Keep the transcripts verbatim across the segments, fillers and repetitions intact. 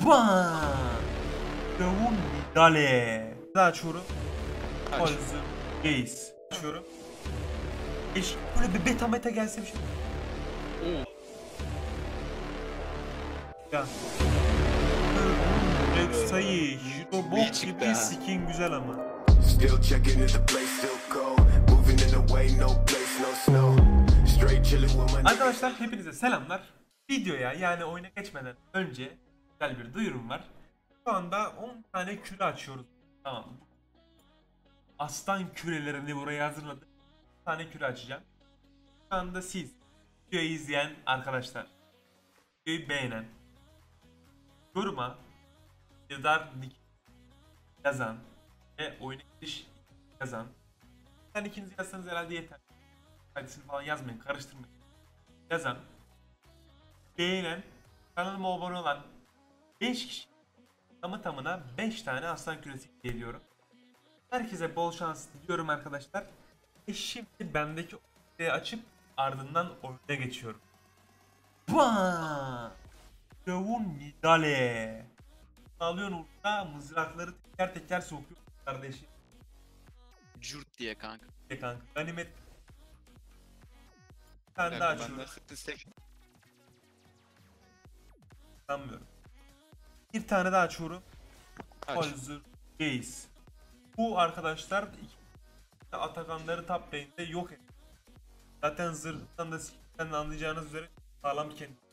Bam! Davun Nidale. Daha açıyorum. Holzer Gaze. Açıyorum. Eş böyle bir beta meta gelse bir şey. Oo. Ya. Rex sayı, Hero Box gibi skin güzel ama. Still checking if the place still cold. Moving in the way, no place, no snow. Straight chilling with my Arkadaşlar hepinize selamlar. Videoya yani oyuna geçmeden önce güzel bir duyurum var. Şu anda on tane küre açıyoruz. Tamam mı? Aslan kürelerini buraya hazırladım. on tane küre açacağım. Şu anda siz videoyu izleyen arkadaşlar, videoyu beğenen, yoruma Yıldar Nick yazan ve oyuna giriş yazan. Sen ikiniz yazsanız herhalde yeter. Hadisini falan yazmayın, karıştırmayın. Yazan, beğenen, kanalıma abone olan beş kişi, tamı tamına beş tane aslan küresi geliyorum. Herkese bol şans diliyorum arkadaşlar. E şimdi bendeki odayı açıp ardından oyuna geçiyorum. Bam! Davun Nidale. Alıyorsun orada mızrakları teker teker sokuyor kardeşim. Cürt diye kanka. E kanka ganimet. Bir tane daha açıyorum. Sanmıyorum. Bir tane daha açıyorum. Holzer Gaze. Bu arkadaşlar iki Atakanları top lane'de yok ediyor. Zaten zırhtan da sikten anlayacağınız üzere sağlam kendisi.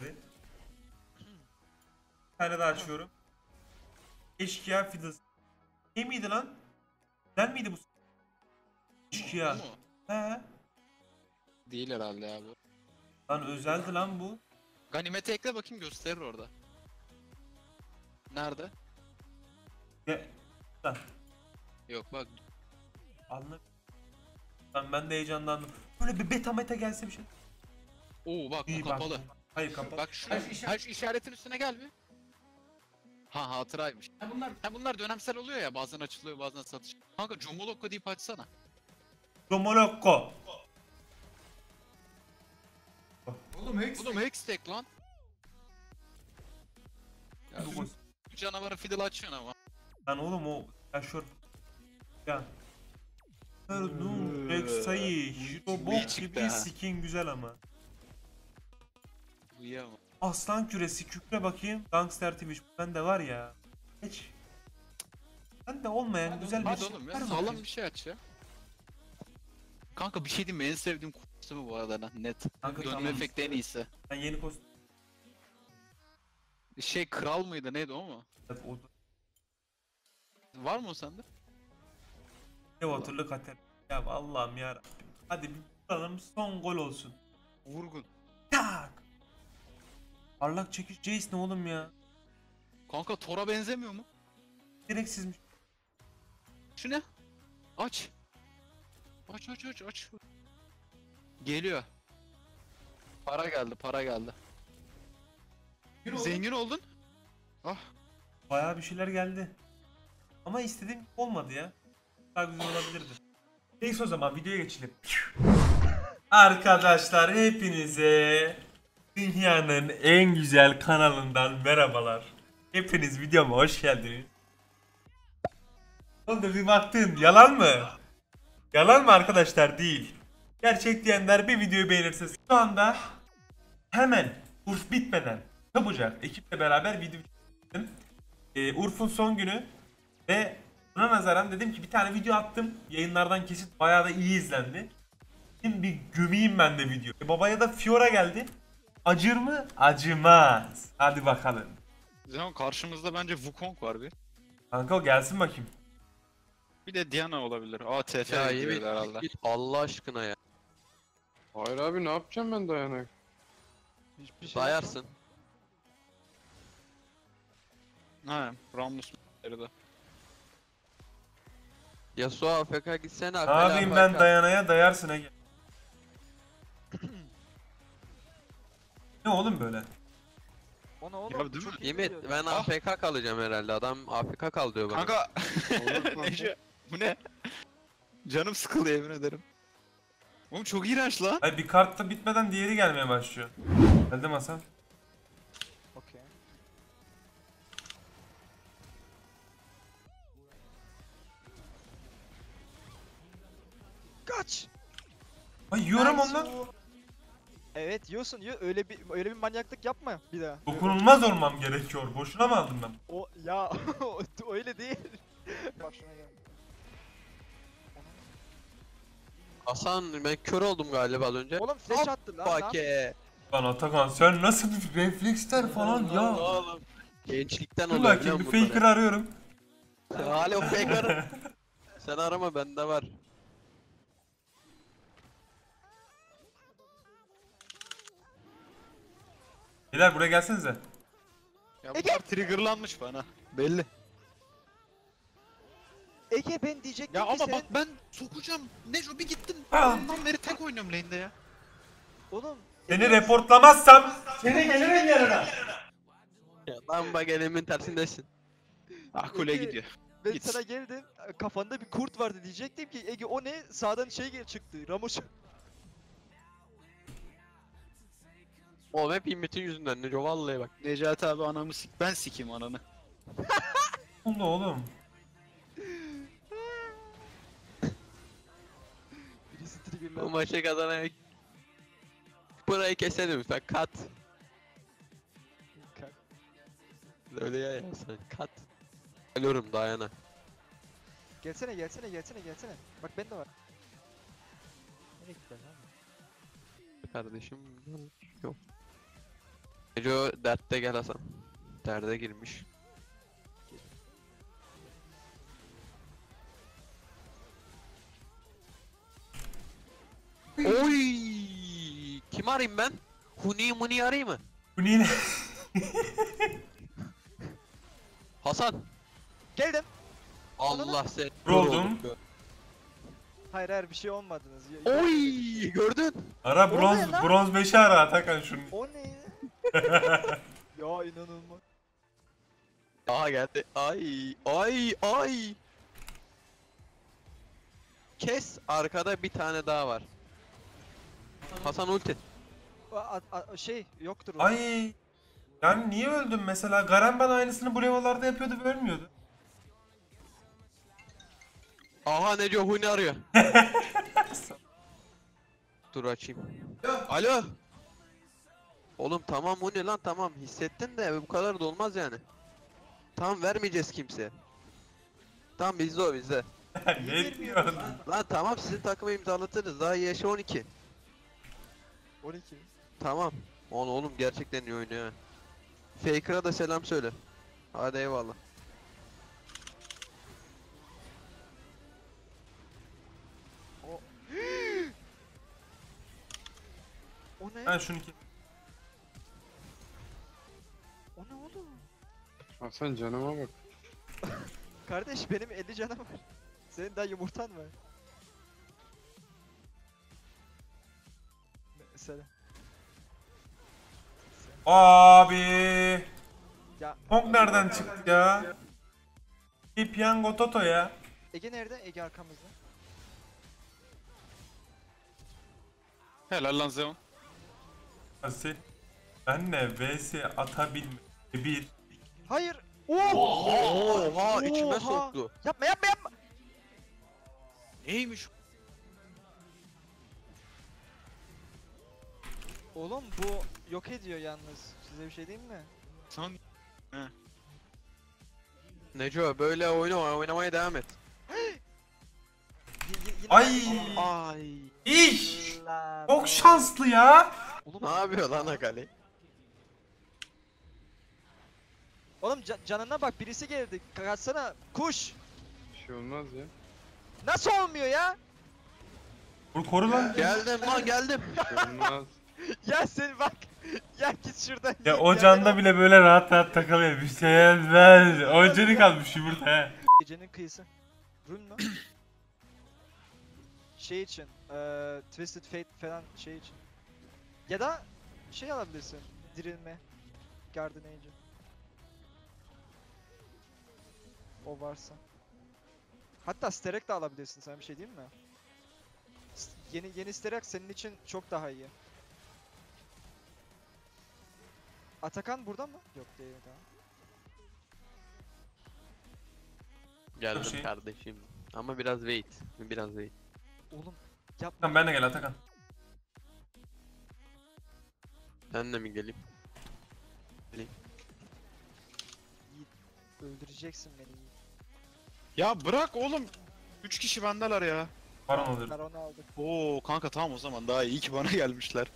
Bir tane daha açıyorum. Eşkıya Fiddles. Ne miydi lan? Güzel miydi bu? Eşkıya. He. Değil herhalde ya bu. Lan özeldi lan bu. Ganimete ekle bakayım, gösterir orada. Nerede? Ge lan. Yok bak. Anla. Lan ben de heyecanlandım. Böyle bir beta meta gelse bir şey. Oo bak İyi bu kapalı. Bak. Hayır kapalı. Bak şu, her şu işaretin üstüne gel bir. Ha hatıraymış. Ha bunlar, ha bunlar dönemsel oluyor ya, bazen açılıyor bazen satış. Kanka Jomoloko deyip açsana. Jomoloko. Oğlum Hex. Oğlum Hex tek lan. Ya Bu bu canavarı fiddle açıyorsun ama. lan oğlum o yaşıyor. Ya. Pardon, Rex sayı, Hero Box gibi skin güzel ama. İyi ama. Aslan küresi kükre bakayım. Gangster Twitch bende var ya. Hiç. Bende olmayan hadi güzel hadi bir şey. Oğlum ya, sağlam bir şey aç ya. Kanka bir şey diyeyim mi? En sevdiğim kostümü bu arada lan, net. Kanka, dönme tamam. efekti en iyisi. Ben yeni kostüm. Şey kral mıydı neydi o mu? Evet, o da. Var mı o sende? Ne hatırlı kater. Ya Allah'ım ya Rabbim. Hadi bir vuralım, son gol olsun. Vurgun. Tak. Parlak çekiş Jace ne oğlum ya? Kanka Thor'a benzemiyor mu? Gereksizmiş. Şu ne? Aç. Aç aç aç aç. Geliyor. Para geldi, para geldi. Zengin, Zengin oldun. Ah. Bayağı bir şeyler geldi. Ama istediğim olmadı ya. Daha güzel olabilirdi. Neyse o zaman videoya geçelim. Arkadaşlar hepinize dünyanın en güzel kanalından merhabalar. Hepiniz videoma hoş geldiniz. Oldu bir baktın yalan mı? Yalan mı arkadaşlar? Değil. Gerçek diyenler bir videoyu beğenirse şu anda hemen Urf bitmeden çabucak ekiple beraber video çektim. Ee, Urf'un son günü ve buna nazaran dedim ki bir tane video attım. Yayınlardan kesit bayağı da iyi izlendi. Şimdi bir gömeyim ben de video. E, babaya da Fiora geldi. Acır mı? Acımaz. Hadi bakalım. Zaman karşımızda bence Wukong var bir. Kanka o gelsin bakayım. Bir de Diana olabilir. A T F Ya iyi gibi bir herhalde. git Allah aşkına ya. Hayır abi ne yapacağım ben dayanak? Hiçbir şey Dayarsın. Ha, Rammus de. Yasuo A F K gitsene Ne yapayım ben dayanaya dayarsın Ege. Ne oğlum böyle? Ona Ya oğlum değil mi? çok iyi Yemin biliyorum. ben Ah. A F K kalacağım herhalde. Adam A F K kal diyor bana. Kanka. Olur Neşe, bu ne? Canım sıkıldı yemin ederim. Oğlum çok iğrenç lan. Hayır bir kartta bitmeden diğeri gelmeye başlıyor. Geldi Hasan. Okey. Kaç. Ay yiyorum Nice. ondan. Evet yiyorsun yiyor. Öyle bir öyle bir manyaklık yapma bir daha. Dokunulmaz olmam gerekiyor. Boşuna mı aldım ben? O ya o öyle değil. Bak şuna gel. Hasan ben kör oldum galiba az önce. Oğlum flash attı lan. ne yap- Fake. Lan Atakan sen nasıl bir refleksler falan ya. Oğlum. Gençlikten Dur oluyor biliyor bakayım bir musun faker arıyorum. bunları? Hala o faker. Sen arama bende var. Beyler buraya gelsenize. Ya bunlar triggerlanmış bana. Belli. Ege ben diyecektim Ya ki ama senin... bak ben sokacağım. Neco bir gittin. Ah. Ondan beri tek oynuyorum lane'de ya. Oğlum. Seni Ege, reportlamazsam seni gelirim yanına. Ya lan bak elimin tersindesin. Ah kule Ege, gidiyor. Ben Git. sana geldim. Kafanda bir kurt vardı diyecektim ki Ege o ne? Sağdan şey gel- çıktı. Ramoş. Oğlum hep immetin yüzünden Neco vallahi bak. Necati abi anamı sik. Ben sikeyim ananı. Oldu oğlum. Birisi Bu triggerlandı. maçı kazanan burayı keselim lütfen kat. Öyle ya, ya sen kat. Geliyorum dayana. Gelsene gelsene gelsene gelsene. Bak ben de var. Nereye gittin lan? Kardeşim yok. Neco dertte gel Hasan. Derde girmiş. Oy! Kim arayayım ben? Huni Muni arayayım mı? Bu niye ne? Hasan! Geldim. Allah seni. Oldum. Hayır hayır bir şey olmadınız. Ya- Oy! Gördün? Ara O bronz ne lan? bronz beşi ara Atakan şunu. O ne ya? Ya inanılmaz. Aha geldi. Ay! Ay! Ay! Kes, arkada bir tane daha var. Hasan ulti. A- a- a- şey yoktur o. Ay. Yani niye öldüm mesela? Garen bana aynısını bu level'larda yapıyordu ve ölmüyordu. Aha Neco Huni arıyor. Dur açayım. Alo. Oğlum tamam Huni lan tamam hissettin de bu kadar da olmaz yani. Tamam vermeyeceğiz kimseye. Tamam bizde o bizde. Ne diyorsun? Lan tamam sizin takımı imzalatırız daha yaşı on iki. on iki. Tamam. Oğlum, oğlum gerçekten iyi oynuyor ha. Faker'a da selam söyle. Hadi eyvallah. O. O ne? Ben şunu ki. O ne oğlum? Hasan canıma bak. Kardeş benim elli canım var. Senin daha yumurtan var. Mesela. Abi. Ya Kong nereden çıktı ya? Bir piyango toto ya. Ege nerede? Ege arkamızda. Helal lan Zeon. Asi. Benle vs atabilme. Bir. Hayır. Oh! Oha içime Oha! soktu. Yapma yapma yapma. Neymiş? Oğlum bu yok ediyor yalnız. Size bir şey diyeyim mi? Sen Neco böyle oyunu oynamaya devam et. Y- y- yine Ay. Ay. İş. Lan. Çok şanslı ya. Oğlum, Ne yapıyor lan Akali? oğlum ca- canına bak birisi geldi. Kaçsana kuş. Bir şey olmaz ya. Nasıl olmuyor ya? Bunu koru lan. Geldim lan geldim. Bir şey olmaz. Ya sen bak. Ya git şuradan. Ya git o canda bile böyle rahat rahat takılıyor. Bir şey ben. O canı kalmış yumurta he. Gecenin kıyısı. Rune mu? Şey için. eee Twisted Fate falan şey için. Ya da şey alabilirsin. Dirilme. Garden Age. O varsa. Hatta Sterek de alabilirsin, sana bir şey diyeyim mi? S- Yeni yeni Sterek senin için çok daha iyi. Atakan burada mı? Yok değil daha. Geldim Şey. kardeşim. Ama biraz wait. Biraz wait. Oğlum Yapma. Atakan ben de gel Atakan. Ben de mi geleyim? Yiğit, öldüreceksin beni Yiğit. Ya bırak oğlum. üç kişi bendeler ya. Baron alırım. Baron'u aldık. Oo kanka tamam o zaman daha iyi ki bana gelmişler.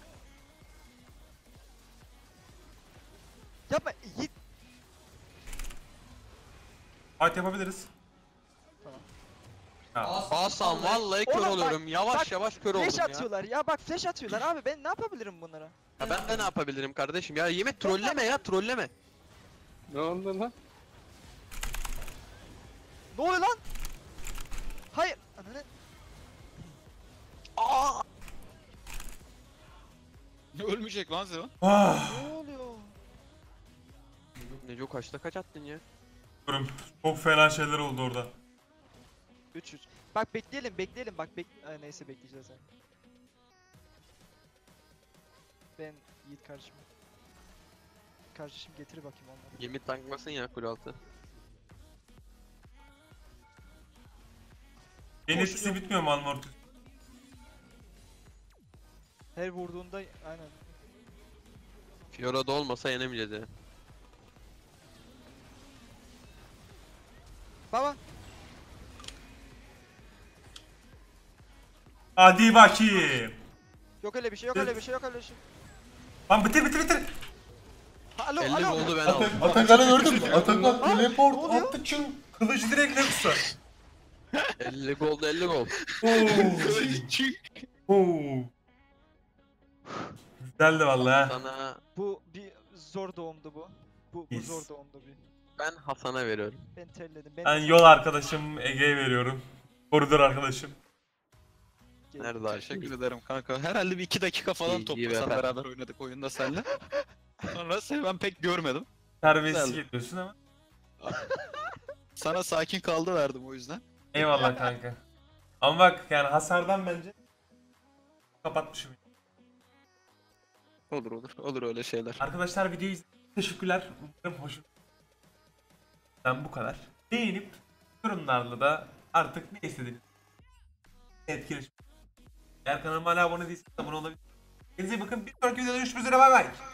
Yapma Yiğit. Fight yapabiliriz. Tamam. Ha. Hasan vallahi kör Oğlum bak, oluyorum. Yavaş bak, yavaş kör Flash oldum ya. atıyorlar ya bak flash atıyorlar abi ben ne yapabilirim bunlara? Ya ben de ne yapabilirim kardeşim ya? Yemin trolleme ya trolleme. Ne oldu lan? Ne oluyor lan? Hayır. Ananı. Aa! Ölmeyecek lan Zeon. Ah. Ne oluyor? Neco kaçta kaç attın ya? Diyorum, çok fena şeyler oldu orada. üç üç. Bak bekleyelim bekleyelim bak bek Ay, neyse bekleyeceğiz yani. Ben Yiğit kardeşim. Kardeşim getir bakayım onları. Yemin tankmasın ya kule altı. Benim Koşun etkisi yok. bitmiyor mu Almortis? Her vurduğunda aynen. Fiora da olmasa yenemeyeceğiz ya. Baba. Hadi bakayım. Yok öyle bir şey yok öyle bir şey yok öyle bir şey. Lan bitir bitir bitir. Alo elli alo. oldu ben aldım. Atakan'ı gördün mü? Atakan Aa, ne teleport oluyor? attı çünkü kılıcı direkt Nexus'a. elli gol elli gol. Oo. Oo. Güzeldi vallahi. ha. Sana Bu bir zor doğumdu bu. Bu, bu Yes. zor doğumdu bir. ben Hasan'a veriyorum. Ben terledim. Ben, Ben yol arkadaşım Ege'ye veriyorum. Koridor arkadaşım. Nerede abi? Teşekkür ederim kanka. Herhalde bir iki dakika falan İyi, iyi toplasan be. beraber oynadık oyunda seninle. Sonra seni ben pek görmedim. Terbiyesiz Güzeldi. geliyorsun ama. Sana sakin kaldı verdim o yüzden. Eyvallah kanka. Ama bak yani hasardan bence kapatmışım. Olur olur. Olur öyle şeyler. Arkadaşlar videoyu izlediğiniz için teşekkürler. Umarım hoşuna. Ben bu kadar. Beğenip yorumlarla da artık ne istediğiniz etkileşim. Eğer kanalıma hala abone değilseniz abone olabilirsiniz. Kendinize iyi bakın. Bir sonraki videoda görüşmek üzere. Bay bay.